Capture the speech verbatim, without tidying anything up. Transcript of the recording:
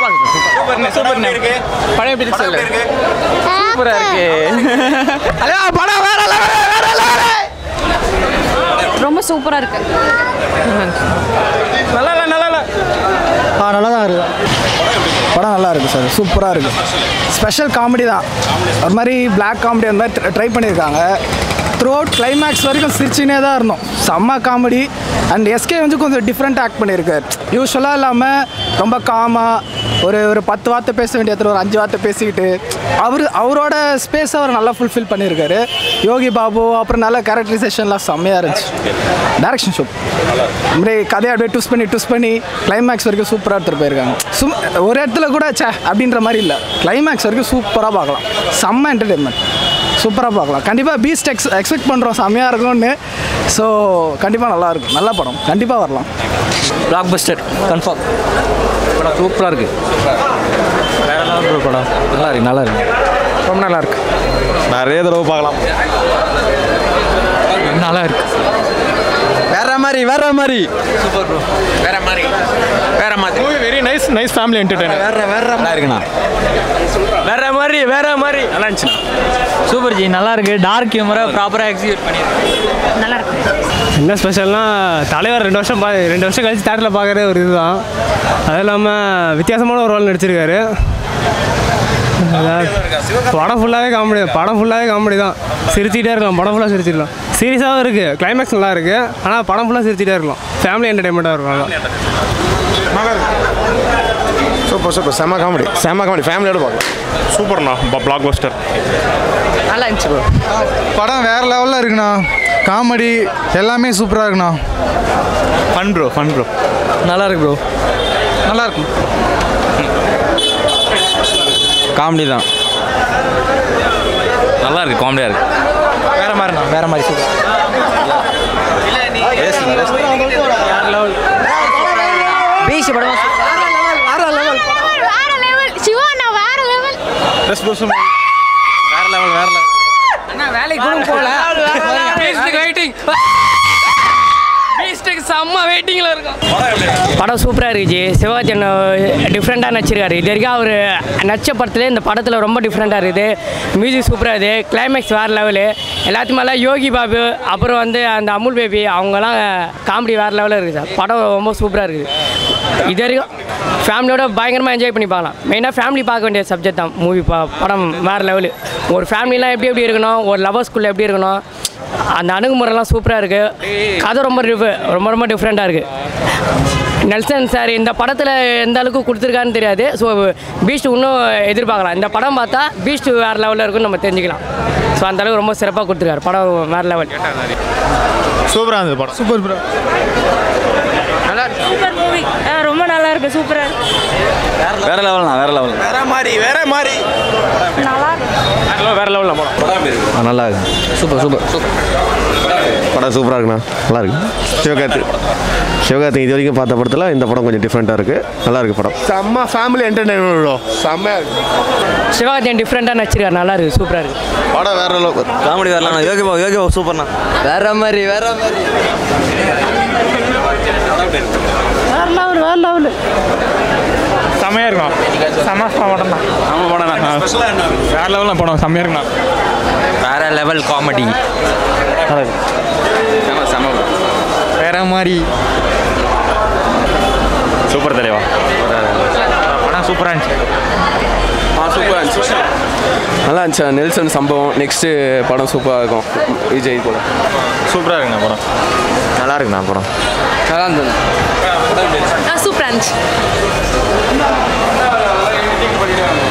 super super இருக்கு படம் எப்படி இருக்கு சொல்லு சூப்பரா இருக்கு அட படம் வேற வேற வேற ரொம்ப சூப்பரா இருக்கு நல்லா இல்ல நல்லா இல்ல ஆ நல்லா தான் இருக்கு படம் நல்லா இருக்குது சார் சூப்பராக இருக்குது ஸ்பெஷல் காமெடி தான் ஒரு மாதிரி பிளாக் காமெடி அந்த மாதிரி ட்ரை பண்ணியிருக்காங்க த்ரூ அவுட் கிளைமேக்ஸ் வரைக்கும் சிரிச்சினே தான் இருந்தோம் செம்ம காமெடி அண்ட் எஸ்கே வந்து கொஞ்சம் டிஃப்ரெண்ட் ஆக்ட் பண்ணியிருக்காரு யூஸ்வலாக இல்லாமல் ரொம்ப காமாக ஒரு ஒரு பத்து வார்த்தை பேச வேண்டிய இடத்துல ஒரு அஞ்சு வார்த்தை பேசிக்கிட்டு அவர் அவரோட ஸ்பேஸை அவர் நல்லா ஃபுல்ஃபில் பண்ணியிருக்காரு யோகி பாபு அப்புறம் நல்ல கேரக்டரைசேஷன்லாம் செம்மையாக இருந்துச்சு டைரக்ஷன் சூப் அப்படியே கதையை அப்படியே ட்விஸ்ட் பண்ணி ட்விஸ்ட் பண்ணி கிளைமேக்ஸ் வரைக்கும் சூப்பராக எடுத்துகிட்டு போயிருக்காங்க சும் ஒரு இடத்துல கூட சே அப்படின்ற மாதிரி இல்லை கிளைமேக்ஸ் வரைக்கும் சூப்பராக பார்க்கலாம் செம்ம என்டர்டெயின்மெண்ட் சூப்பராக பார்க்கலாம் கண்டிப்பாக பீஸ்ட் எக்ஸ் எக்ஸ்பெக்ட் பண்ணுறோம் செம்மையாக இருக்கும்னு ஸோ கண்டிப்பாக நல்லாயிருக்கும் நல்ல படம் கண்டிப்பாக வரலாம் பிளாக் பஸ்டர் கன்ஃபார்ம் படம் சூப்பராக இருக்குது வேற லெவல் படம் நல்லா இருக்கு நல்லா இருக்கு ரொம்ப நல்லா இருக்கு நிறைய தடவை பார்க்கலாம் நல்லா இருக்கு வேற மாதிரி வேற மாதிரி சூப்பர் ப்ரோ வேற மாதிரி வேற மாதிரி movie very nice nice family entertainer வேற வேற நல்லா இருக்குண்ணா வேற மாதிரி வேற மாதிரி நல்லா இருந்துச்சு சூப்பர் ஜி நல்லா இருக்கு டார்க் ஹியூமரை ப்ராப்பராக எக்ஸிக்யூட் பண்ணியிருக்கேன் நல்லா இருக்கு என்ன ஸ்பெஷல்னா தலைவர் ரெண்டு வருஷம் பா ரெண்டு வருஷம் கழிச்சு தேட்டரில் பார்க்குற ஒரு இதுதான் அது இல்லாமல் வித்தியாசமான ஒரு ரோல் நடிச்சிருக்காரு படம் ஃபுல்லாகவே காமெடி படம் ஃபுல்லாகவே காமெடி தான் சிரிச்சிக்கிட்டே இருக்கலாம் படம் ஃபுல்லாக சிரிச்சிடலாம் சீரியஸாகவும் இருக்குது கிளைமேக்ஸ் நல்லா இருக்குது ஆனால் படம் ஃபுல்லாக சிரிச்சிட்டே இருக்கலாம் ஃபேமிலி என்டர்டைன்மெண்ட்டாக இருக்கும் நல்லா சூப்பர் சூப்பர் செம்ம காமெடி செம்ம காமெடி ஃபேமிலியோட பார்க்கலாம் சூப்பர்ண்ணா பிளாக் பஸ்டர் நல்லா இருந்துச்சு ப்ரோ படம் வேறு லெவலில் இருக்குண்ணா காமெடி எல்லாமே சூப்பராக இருக்குண்ணா ஃபன் ப்ரோ ஃபன் ப்ரோ நல்லா இருக்கு ப்ரோ நல்லா இருக்கும் காமெடி தான் நல்லா இருக்கு காமெடியாக இருக்கு வேற மாதிரிண்ணா வேற மாதிரி சூப்பர் பீச் படம் வேற லெவல் வேற லெவல் சிவானா வேற லெவல் வேற லெவல் வேற லெவல் அண்ணா வேலைக்கு கூட போல பீஸ்ட்க்கு வெயிட்டிங் பீஸ்ட்க்கு செம்ம வெயிட்டிங்ல இருக்கும் படம் சூப்பராக இருக்குச்சு சிவாஜன் டிஃப்ரெண்ட்டாக நடிச்சிருக்காரு இது வரைக்கும் அவர் நடிச்ச படத்துல இந்த படத்தில் ரொம்ப டிஃப்ரெண்ட்டாக இருக்குது மியூசிக் சூப்பராக இருக்குது கிளைமேக்ஸ் வேறு லெவலு எல்லாத்துக்கும் மேலே யோகி பாபு அப்புறம் வந்து அந்த அமுல் பேபி அவங்கெல்லாம் காமெடி வேறு லெவலில் இருக்குது சார் படம் ரொம்ப சூப்பராக இருக்குது இது வரைக்கும் ஃபேமிலியோட பயங்கரமாக என்ஜாய் பண்ணி பார்க்கலாம் மெயினாக ஃபேமிலி பார்க்க வேண்டிய சப்ஜெக்ட் தான் மூவி பா படம் வேறு லெவலு ஒரு ஃபேமிலிலாம் எப்படி எப்படி இருக்கணும் ஒரு லவர்ஸ்குள்ளே எப்படி இருக்கணும் அந்த அணுகுமுறைலாம் சூப்பராக இருக்குது கதை ரொம்ப ரொம்ப ரொம்ப டிஃப்ரெண்ட்டாக இருக்குது நெல்சன் சார் இந்த படத்தில் எந்த அளவுக்கு கொடுத்துருக்காருன்னு தெரியாது ஸோ பீஸ்ட் இன்னும் எதிர்பார்க்கலாம் இந்த படம் பார்த்தா பீஸ்ட் வேறு லெவலில் இருக்குன்னு நம்ம தெரிஞ்சுக்கலாம் ஸோ அந்தளவுக்கு ரொம்ப சிறப்பாக கொடுத்துருக்காரு படம் வேறு லெவல் சூப்பராக இருந்தது படம் சூப்பர் ப்ரோ நல்லா சூப்பர் மூவி ரொம்ப நல்லா இருக்கு சூப்பரா வேற லெவல்ண்ணா வேற லெவல் வேற மாதிரி வேற மாதிரி நல்லா இருக்கு வேற லெவலில் படம் நல்லா இருக்கு சூப்பர் சூப்பர் சூப்பர் படம் சூப்பராக இருக்குண்ணா நல்லா இருக்கு சிவகார்த்தி சிவகார்த்தி இது வரைக்கும் பார்த்த படத்தில் இந்த படம் கொஞ்சம் டிஃப்ரெண்ட்டாக இருக்குது நல்லா இருக்கு படம் செம்ம ஃபேமிலி என்டர்டைன்மெண்ட் செம்மையாக இருக்கு சிவாஜன் டிஃப்ரெண்ட்டாக நடிச்சிருக்காரு நல்லா இருக்குது சூப்பராக இருக்குது படம் வேற அளவுக்கு காமெடி வரலாம் யோகி பாபு யோகி பாபு சூப்பர்ண்ணா வேற மாதிரி வேற மாதிரி வேற லெவல் வேற லெவல் செம்மையாக இருக்கும் செம்ம படம் தான் ஆமா படம் வேற லெவலில் படம் செம்மையாக இருக்குண்ணா வேற லெவல் காமெடி செம செம வேற மாதிரி சூப்பர் தலைவா படம் சூப்பராக இருந்துச்சு சூப்பராக இருந்துச்சு நல்லா இருந்துச்சு நெல்சன் சம்பவம் நெக்ஸ்ட்டு படம் சூப்பராக இருக்கும் விஜய் கூட சூப்பராக இருக்குண்ணா படம் நல்லா இருக்குண்ணா படம் நல்லா இருந்தது சூப்பராக இருந்துச்சு